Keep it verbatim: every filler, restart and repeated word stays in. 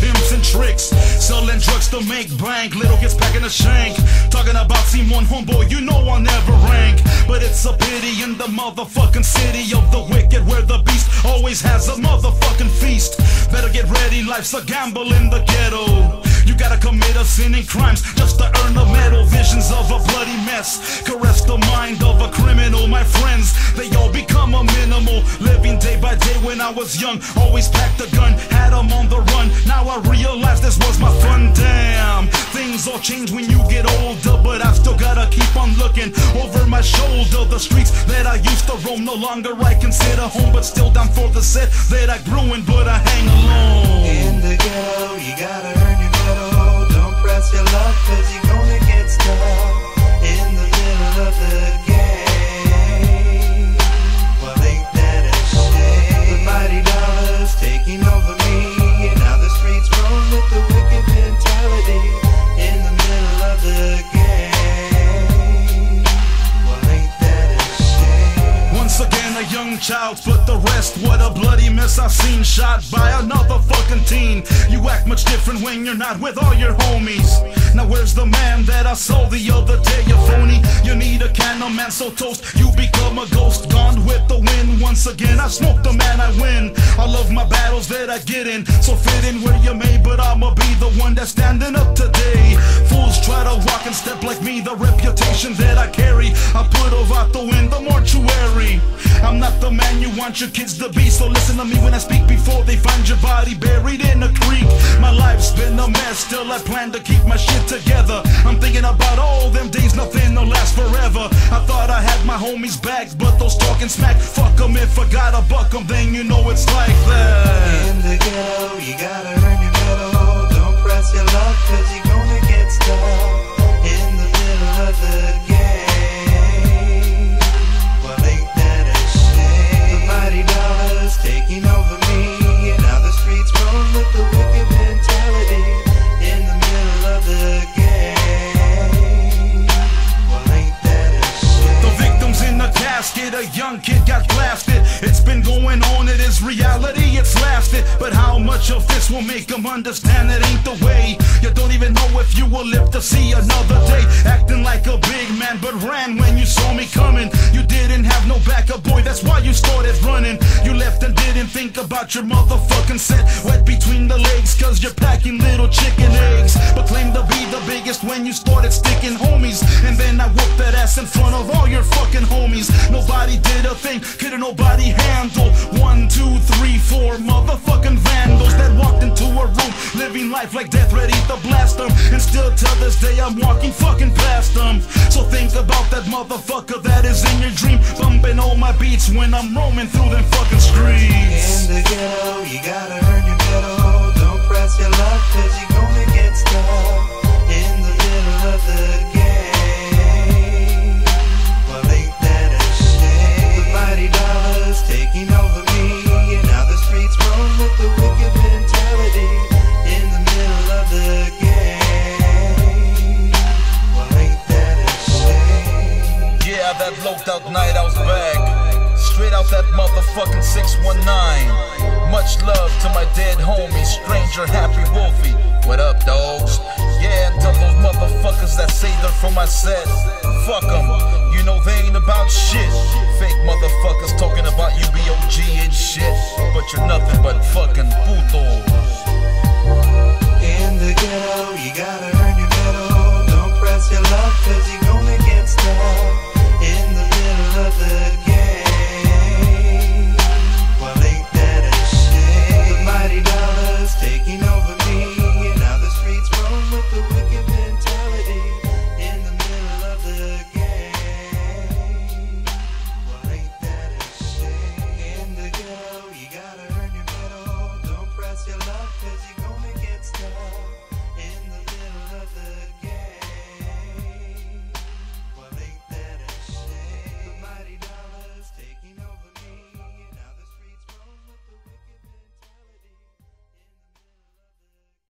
pimps and tricks, selling drugs to make bank. Little kids packing a shank, talking about Simon homeboy, you know I'll never rank. But it's a pity in the motherfucking city of the wicked, where the beast always has a motherfucking feast. Better get ready, life's a gamble in the ghetto. You gotta commit a sin and crimes just to earn a medal. Visions of a bloody mess caress the mind of a criminal. My friends, they all become a minimal. Living day by day when I was young, always packed a gun, had them on the run. Now I realize this was my fun. Damn, things all change when you get older, but I still gotta keep on looking over my shoulder. The streets that I used to roam no longer I consider home, but still down for the set that I grew in, but I hang alone. In the ghetto, you gotta earn your medal. Don't press your luck, cause you're gonna get stuck in the middle of the game. Well, ain't that a shame? The mighty dollars taking over me, and now the streets roll with the wicked mentality in the middle of the game. Well, ain't that a shame? Once again a young child, but the rest, what a bloody mess I've seen. Shot by another fucking teen. You act much different when you're not with all your homies. Now where's the man that I saw the other day? A phony, you need a can of man so toast, you become a ghost. Gone with the wind once again, I smoke the man I win. I love my battles that I get in, so fit in where you may, but I'ma be the one that's standing up today. Fools try to walk and step like me, the reputation that I carry I put over out the wind, the mortuary. I'm not the man you want your kids to be, so listen to me when I speak before they find your body buried in a creek. My life's been a mess, still I plan to keep my shit together. I'm thinking about all them days, nothing will last forever. I thought I had my homies back, but those talking smack, fuck them. If I gotta buck them, then you know it's like that. In the ghetto, you gotta earn your medal. Don't press your luck, cause you're gonna get stuck in the middle of the game. Well, ain't that a shame? The mighty dollars taking over me, and now the streets roll with the wicked mentality in the middle of the game. Well, ain't that a shame? The victims in the casket, a young kid got blasted. It's been going on, it is reality, it's lasted. But how much of this will make them understand it ain't the way? You don't even know if you will live to see another day. Acting like a big man, but ran when you saw me coming. You didn't have no backup, boy, that's why you started running. You left and didn't think about your motherfucking set. Wet between the legs, cause you're packing little chicken eggs. But claim to be the biggest when you started sticking homies. And then I whooped that ass in front of all your fucking homies. Nobody did a thing, couldn't nobody handle. One, two, three, four motherfucking vandals that walked into a room, living life like death, ready to blast them. And still till this day I'm walking fucking past them. So think about that motherfucker that is in your dream, bumping all my beats when I'm roaming through them fucking streets. In the ghetto, you gotta earn your medal. Don't press your luck, cause you're gonna get stuck in the middle of the game. Well, ain't that a shame? The mighty dollars taking over me, and now the streets roll with the wicked mentality in the middle of the game. Well, ain't that a shame? Yeah, that loped out Knightowl's back, straight out that motherfucking six one nine. Much love to my dead homies, Stranger Happy Wolfie. What up, dogs? Yeah, and tell those motherfuckers that say they're from my set, fuck them, you know they ain't about shit. Fake motherfuckers talking about you B O G and shit, but you're nothing but fucking putos.